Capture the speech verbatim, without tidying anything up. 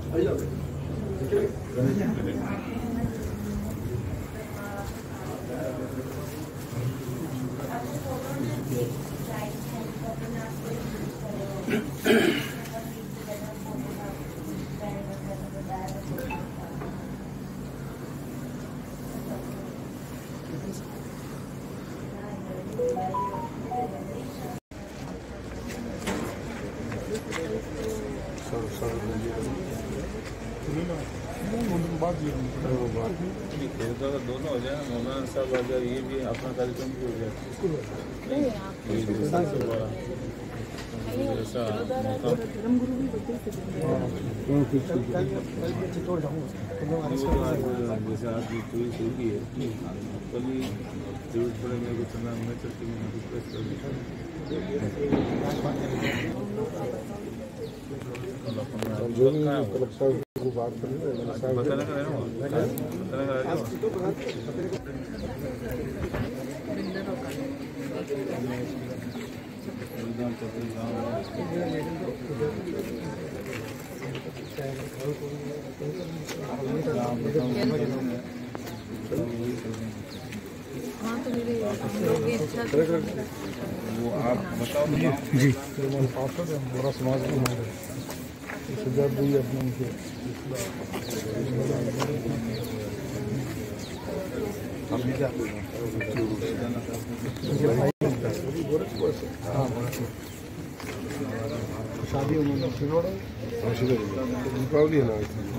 दोनों हो जाए मौलाना साहब आ जाए, ये भी अपना कार्यक्रम भी हो जाए। ऐसा जैसे आज कोई सूखी है कल ही जरूरत पड़े मेरे को चंदा मैं चलती हूँ रिक्वेस्ट कर बात करें बताने का रहना बताने का रहना हाँ तो मेरे वो आप बताओ जी पार्षद है हमारा समाज में सजाद भी अपने उनके हम भी क्या शादी उन्होंने दीपावली है ना।